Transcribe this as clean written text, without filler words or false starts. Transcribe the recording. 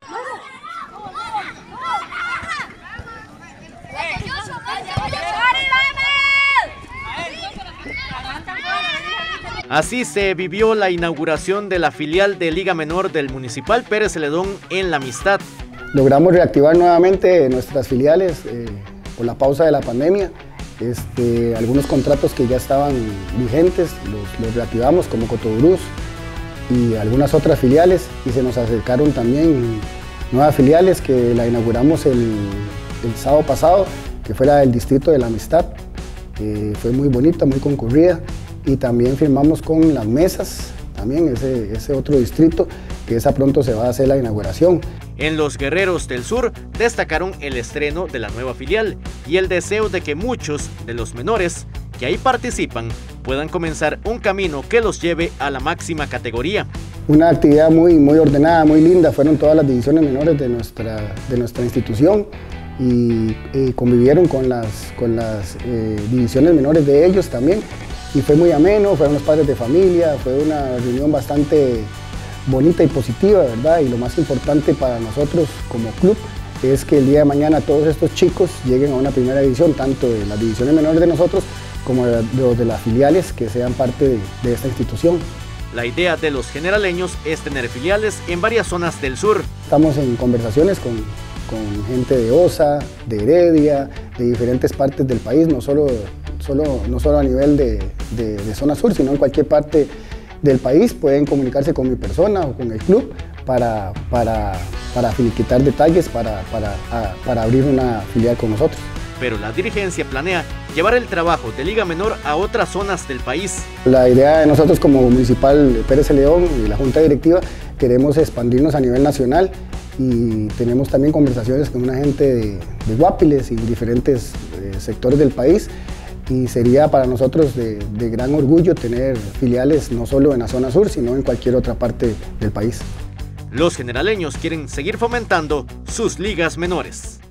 Así se vivió la inauguración de la filial de Liga Menor del Municipal Pérez Celedón en La Amistad. Logramos reactivar nuevamente nuestras filiales por la pausa de la pandemia. Algunos contratos que ya estaban vigentes los reactivamos, como Cotoburús y algunas otras filiales, y se nos acercaron también nuevas filiales que la inauguramos el sábado pasado, que fuera del distrito de La Amistad. Fue muy bonita, muy concurrida, y también firmamos con Las Mesas, también ese otro distrito, que esa pronto se va a hacer la inauguración. En los Guerreros del Sur destacaron el estreno de la nueva filial y el deseo de que muchos de los menores que ahí participan puedan comenzar un camino que los lleve a la máxima categoría. Una actividad muy ordenada, muy linda, fueron todas las divisiones menores de nuestra institución y convivieron con las divisiones menores de ellos también, y fue muy ameno, fueron los padres de familia, fue una reunión bastante bonita y positiva, ¿verdad? Y lo más importante para nosotros como club es que el día de mañana todos estos chicos lleguen a una primera división, tanto de las divisiones menores de nosotros como de las filiales que sean parte de esta institución. La idea de los generaleños es tener filiales en varias zonas del sur. Estamos en conversaciones con gente de Osa, de Heredia, de diferentes partes del país, no solo a nivel de zona sur, sino en cualquier parte del país. Pueden comunicarse con mi persona o con el club para finiquitar detalles, para abrir una filial con nosotros. Pero la dirigencia planea llevar el trabajo de Liga Menor a otras zonas del país. La idea de nosotros como Municipal Pérez Celedón y la Junta Directiva, queremos expandirnos a nivel nacional, y tenemos también conversaciones con una gente de Guapiles y diferentes sectores del país, y sería para nosotros de gran orgullo tener filiales no solo en la zona sur, sino en cualquier otra parte del país. Los generaleños quieren seguir fomentando sus ligas menores.